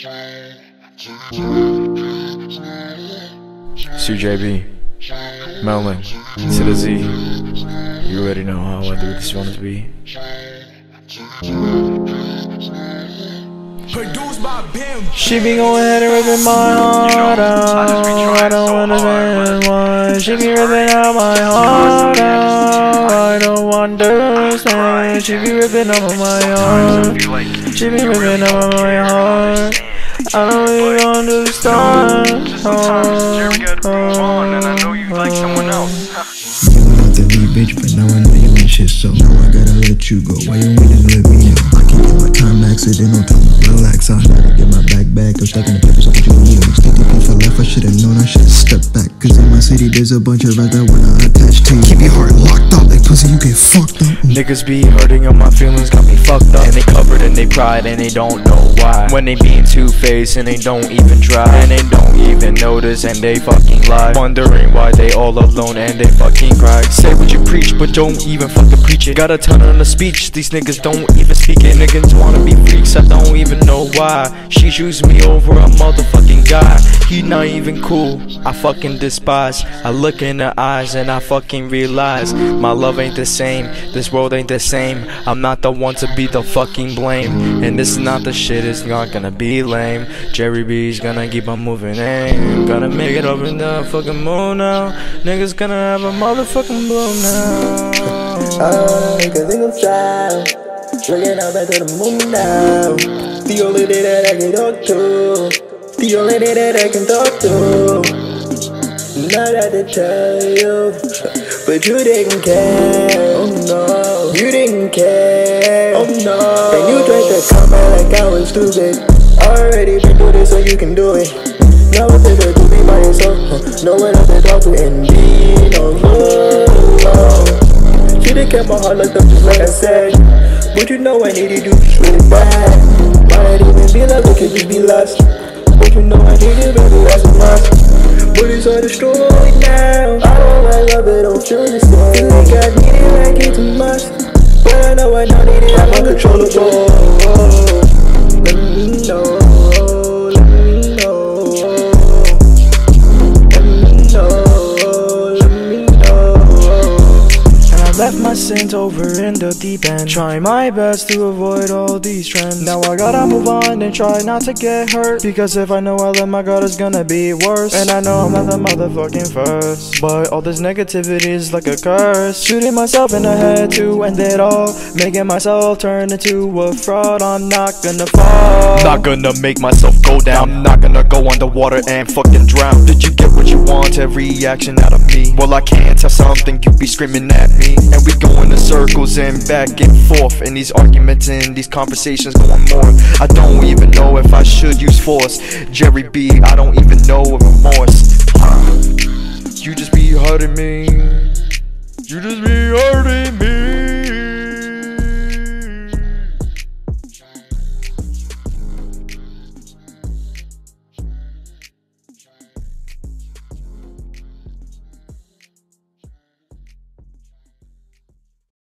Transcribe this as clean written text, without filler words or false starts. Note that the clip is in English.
CJB, Melman, to the Z. You already know how I do this one to be. She be going ahead and ripping my heart out. I don't understand why she be ripping out my heart out. I don't understand. She be ripping out my heart. She be ripping out my heart. I don't really understand. To be bitch, but now I know you ain't shit, so now I gotta let you go. Why you ain't just let me know? I can't get my time accidental time relax. I gotta get my back. I'm stuck in the papers, so what you need? Stick the for life, I should've known I should've stepped back. Cause in my city, there's a bunch of rats that wanna attach to you. Keep your heart locked up like pussy, you get fucked up. Niggas be hurting on my feelings, got me fucked up. And they covered in they pride and they don't know why. When they being two-faced and they don't even try. And they don't even notice and they fucking lie. Wondering why they all alone and they fucking cry. Say what you preach, but don't even fucking preach it. Gotta turn on the speech, these niggas don't even speak it. Niggas wanna be freaks, I don't even know why. She chooses me over a motherfucking guy. He not even cool, I fucking despise. I look in her eyes and I fucking realize my love ain't the same, this world ain't the same. I'm not the one to be the fucking blame. And this is not the shit, it's not gonna be lame. Jerry B's gonna keep on moving in. Gonna make it up in the fucking moon now. Niggas gonna have a motherfucking bloom now. Cause they gon' try. Looking out back to the moon now. The only day that I can talk to. The only day that I can talk to. Not had to tell you, but you didn't care. Oh no, you didn't care. Oh no, and you tried to comment like I was stupid. Already been through this, so you can do it. Now it's better to be by yourself. No one else to talk to and be no more. Should've kept my heart locked up just like I said. But you know I needed you just really bad. Might even be like we could just be lost. But you know I needed baby, that's a must. But it's all destroyed now. I don't like love, it don't feel the same. Feel like I need it like it's a must. But I know I don't need it, I'm uncontrollable. Let me know. Let me know. Let me know. Let me know. And I left my sins over in the deep end, trying my best to avoid all these trends. Now I gotta move on and try not to get hurt, because if I know I let my guard, it's gonna be worse. And I know I'm not the motherfucking first, but all this negativity is like a curse. Shooting myself in the head to end it all, making myself turn into a fraud. I'm not gonna fall, not gonna make myself go down. I'm not gonna go underwater and fucking drown. Did you get what you want? Every reaction out of me. Well, I can't tell something, you be screaming at me. And we go in circles and back and forth, and these arguments and these conversations going more. I don't even know if I should use force. Jerry B, I don't even know remorse. You just be hurting me. You just be hurting me.